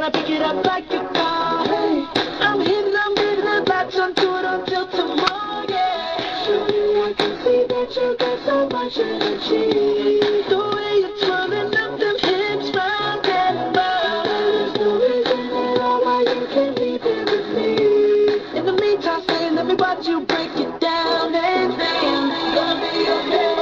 gonna pick it up like you got it. I'm hitting the lights on tour until tomorrow, yeah. Show you I can see that you got so much energy. The way you're twirling up them hips round and round. There's no reason at all why you can't be there with me. In the meantime, saying, let me watch you break it down and down. Gonna be okay.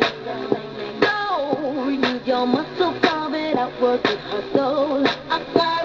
Your muscle power, it outwork it hustle.